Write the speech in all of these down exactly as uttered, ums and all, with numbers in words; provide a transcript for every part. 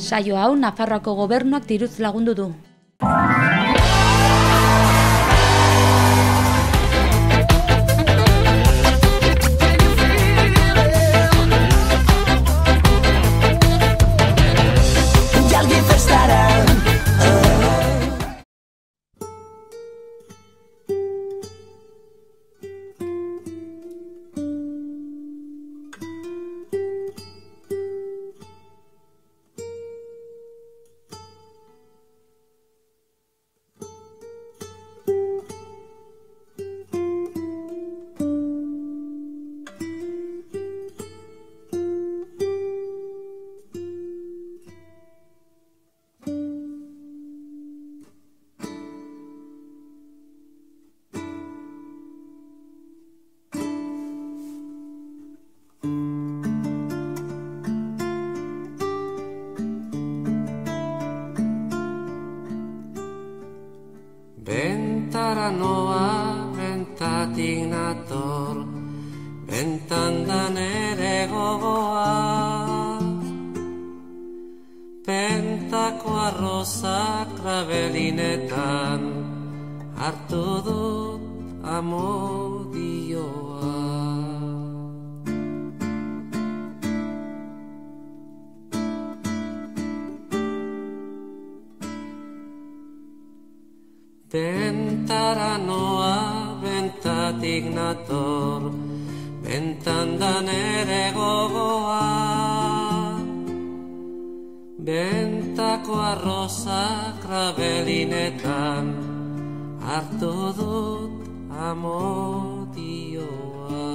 Saio hau Nafarroako gobernuak diruz lagundu du. Bentara noa, bentatik nator, bentan da nere gogoa. Bentako arroza krabelinetan hartu dut amodioa. Bentara noa, bentatik nator, bentan da nere gogoa. Bentako arroza krabelinetan hartu dut amodioa.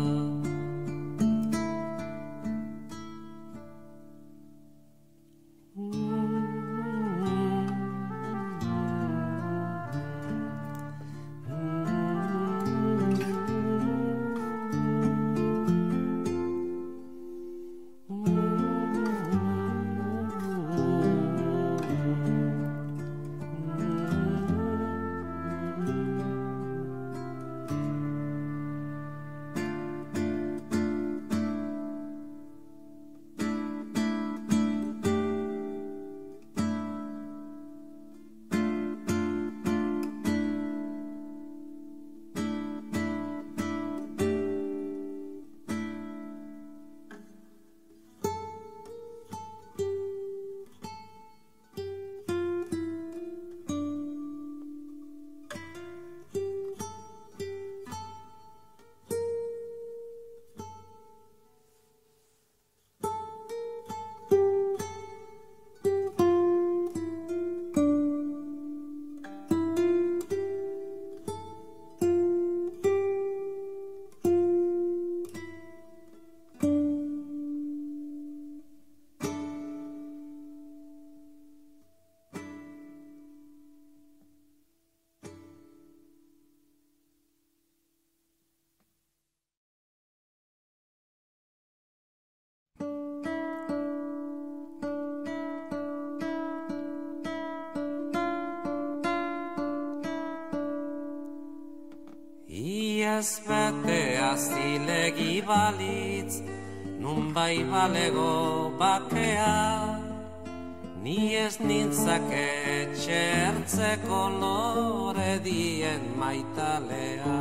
Iaz bete azilegi balitz, nun bai balego bakea, ni ez nintzake etxertzeko lore dien maitalea.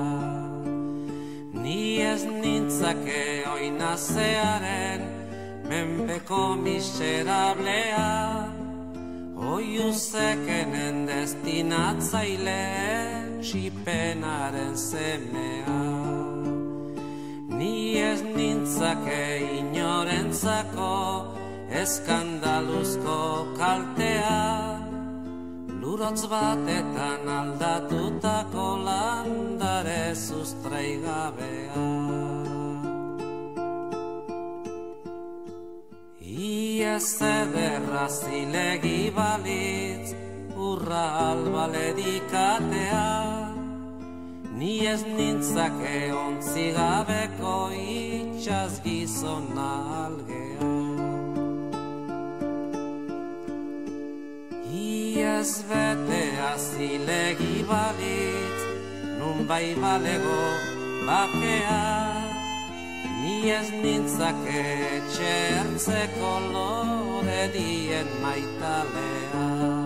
Ni ez nintzake oinazearen menpeko miserablea, oiuzekenen destinatzaile txipenaren semea. Ni ez nintzake inorentzako eskandaluzko kaltea, lurotz batetan aldatutako landare sustraigabea. Iaz ederra zilegi balitz, urra albaledikatea, ni ez nintzake ontzigabeko itxaz gizona algea. Iaz bete azilegi balitz, nun bai balego bakea, ni Ni ez nintzake txertzeko lore dien maitalea.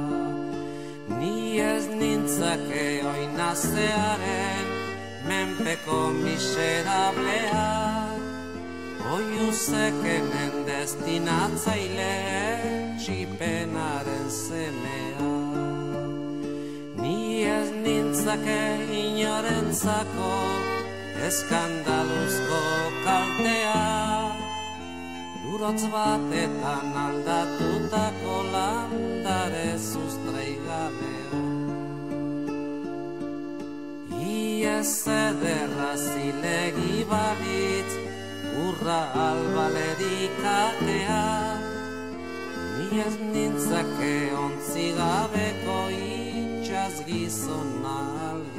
Ni ez nintzake oinazearen menpeko miserablea. Oiuzekenen destinatzaile txipenaren semea. Ni ez nintzake inorentzako eskandaluzko kaltea. Lurotz batetan aldatutako landare sustraigabea. Iez ederra zilegi balitz urra albaledikatea. Ni ez nintzake ontzigabeko itxaz gizona algea.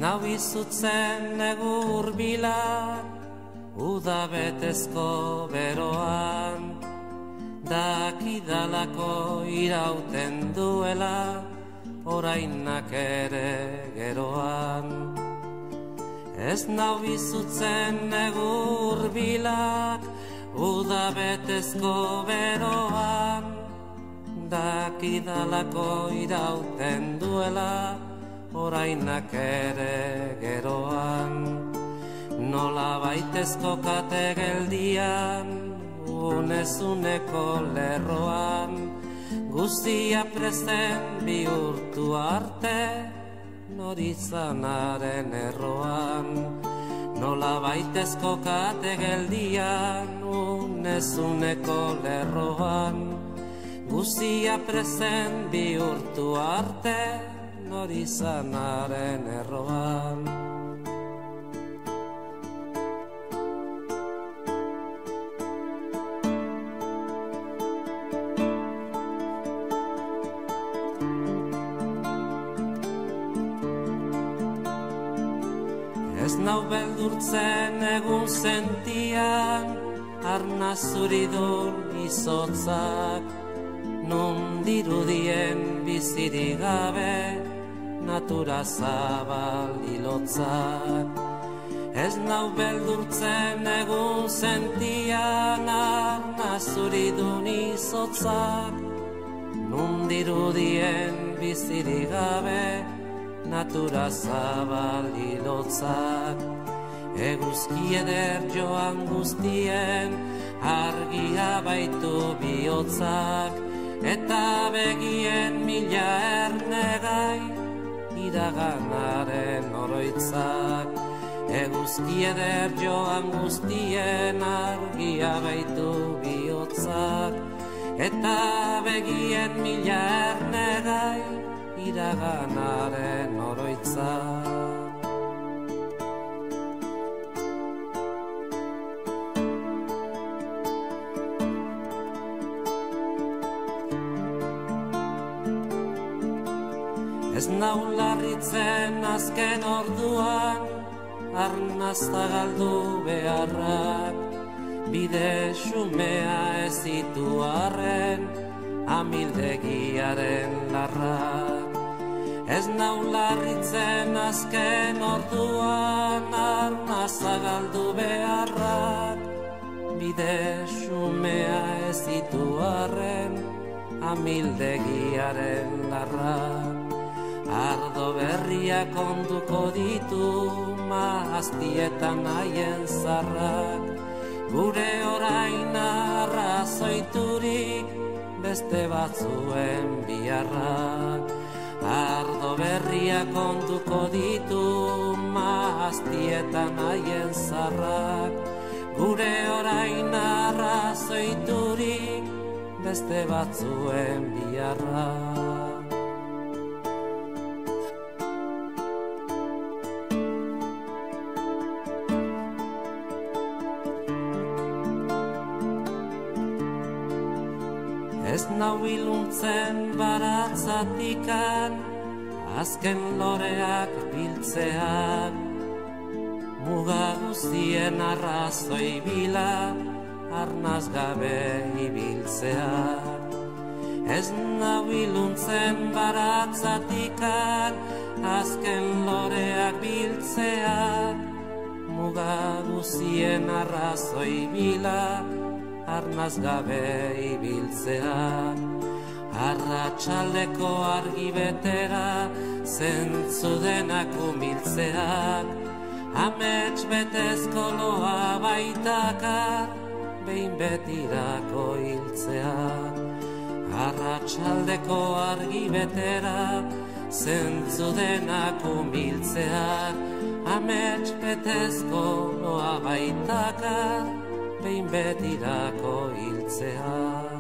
nau izutzen egur bilak, uda betezko beroan, dakidalako irauten duela, orainak ere geroan. Ez nau izutzen egur bilak, uda betezko beroan, dakidalako irauten duela, orainak ere geroan. Nola baitezko kate geldian, unezuneko lerroan, guztia prezen bihurtu arte, norizanaren erroan. Nola baitezko kate geldian, unezuneko lerroan, guztia prezen bihurtu arte, norizanaren erroan. Ez nau beldurtzen egun sentian, arna zuridun izotzak, nun dirudien bizirik gabe, natura zabal hilotzak. Ez nau beldurtzen egun sentian, arna zuridun izotzak, nun dirudien bizirik gabe, natura zabal hilotzak. Eguzki eder joan guztien, argia baitu bihotzak, eta begien mila ernegai, iraganaren oroitzak. Eguzki eder joan guztien, argia baitu bihotzak, eta begien mila ernegai, iraganaren oroitzak. Ez nau larritzen azken orduan, arnazta galdu beharrak, bide xumea ez ditu arren, amildegiaren larrak. Ez nau larritzen azken orduan, arnazta galdu beharrak, bide xumea ez ditu arren, amildegiaren larrak. Ardo berriak onduko ditu, mahastietan haien zarrak, gure orain arrazoiturik, beste batzuen biharrak. Ardo berriak onduko ditu, mahastietan haien zarrak, gure orain arrazoiturik, beste batzuen biharrak. Ez nau iluntzen baratzatikan, azken loreak biltzeak, muga guztien arrazoi bila, arnaz gabe ibiltzeak. Ez nau iluntzen baratzatikan, azken loreak biltzeak, muga guztien arrazoi bila, arnaz gabe ibiltzeak. Arratsaldeko argi betera, zentzu denak umiltzeak, amets betezko loa baitakar, behin betirako hiltzeak. Arratsaldeko argi betera, zentzu denak umiltzeak, amets betezko loa baitakar, behin betirako hiltzeak.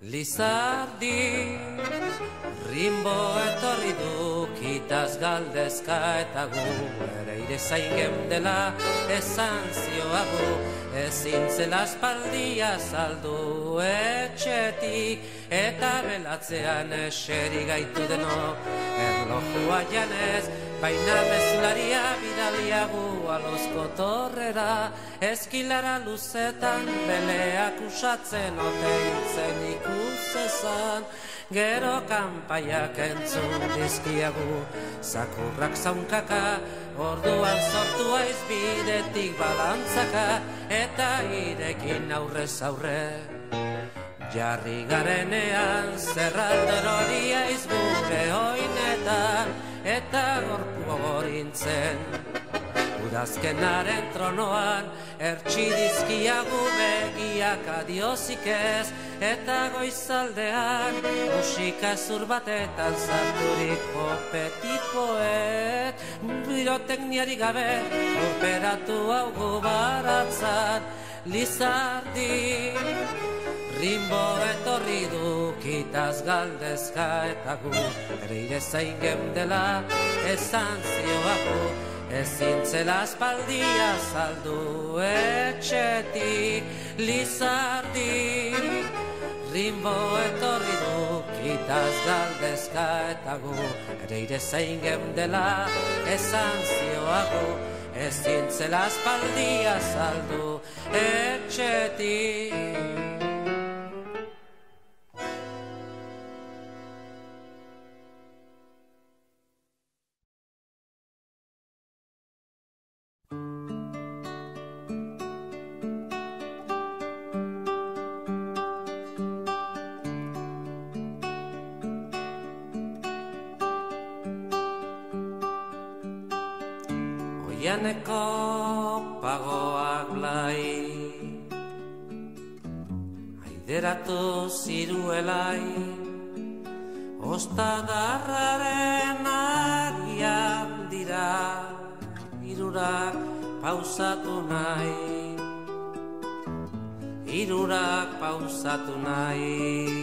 Lizardi, rimbo etorri du, kitaz galdezka eta gu, ere ire zain gemdela esan zioagu, ezin zela aspaldia saldu etxetik, eta belatzean eseri gaitu deno, erlojua janez, baina mezularia bidaliagu alozko torrera, eskilara luzetan beleak usatzen oteitzen ikusezan, gero kanpaiak entzun dizkiagu, zakurrak zaunkaka, orduan sortu aiz bidetik balantzaka, eta irekin aurrez aurre. Jarri garenean zerralder hori aiz gure oinetan, eta gorpu gorintzen. Udazkenaren tronoan, ertsi dizkiagu begiak adiozik ez, eta goizaldean, musika zur batetan zarturiko petit poet, birotekniari gabe, urperatu hau baratzan, Lizardi. Rimbo etorri du, kitaz galdezka eta gu, ere ire zain gemdela esan zioagu, ezin zela aspaldia saldu etxetik, Lizardi. Rimbo etorri du, kitaz galdezka eta gu, ere ire zain gemdela esan zioagu, ezin zela aspaldia saldu etxetik. Oianeko pagoak blai, aideratu ziruelai, ostadarraren agian dira, hirurak pausatu nahi, hirurak pausatu nahi.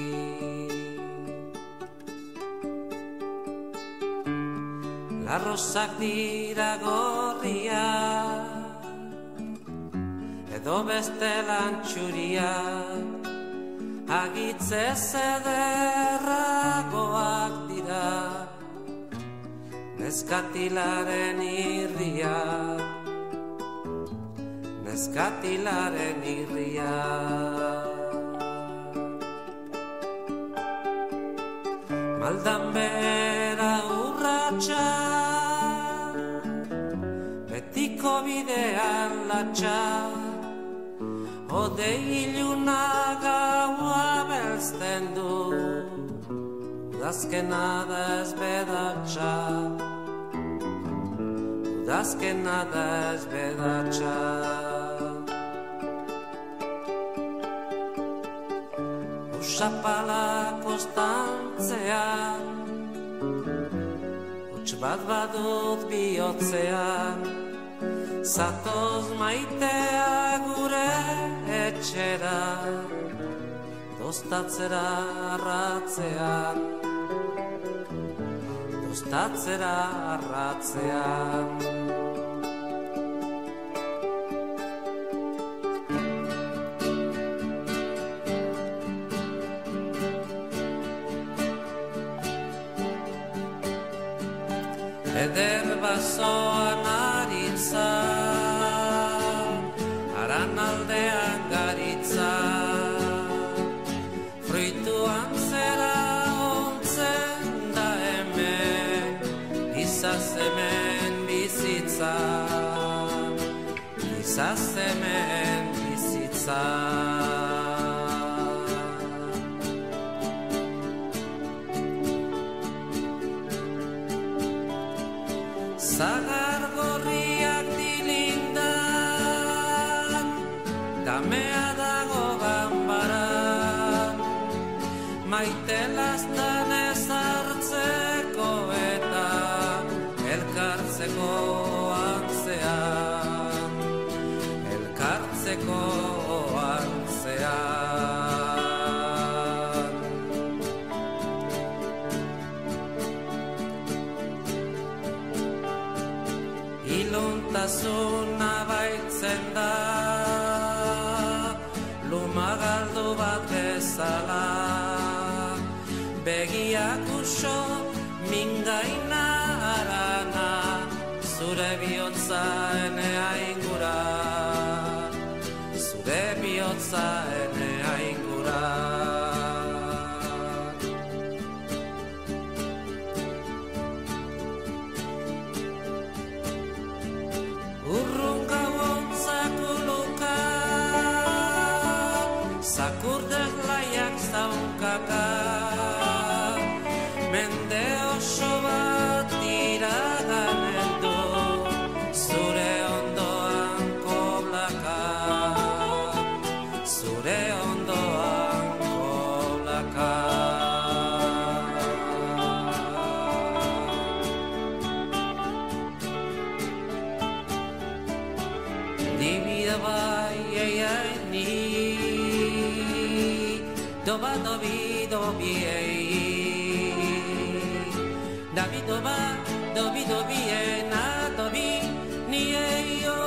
Larrozak dira gorria, edo beste lantxuria, agitzez ederragoak dira, neskatilaren irria, neskatilaren irria. Maldan bera urratxa, betiko bidean latxa, odei iluna gaua belzten du, udazkena da ez bedatxa, udazkena da ez bedatxa. Usapala kostantzean, huts bat badut bihotzean, zatoz maitea gure etxera, dostatzera arratzean, dostatzera arratzean. Eder basoan aritza, haran aldean garitza, fruituan zera ontzen da hemen, izaz hemen bizitza, izaz hemen bizitza. Zagar gorriak dilindan, damea dago ganbaran, maite lastan ez hartzeko eta elkartzeko antzean, elkartzeko antzean. bezala. Begiak uso mingaina arana, zure bihotza enea ingura, zure bihotza enea ingura. Urrun gauon zakuluka, zakurdek laiak zaunkaka, mende oso bat iraganen du, zure ondoan koblaka, zure ondoan koblaka. Dibida bai eiai ni, doba dobi dobi ei, dabi doba dobi dobi ena dobi ni ei o.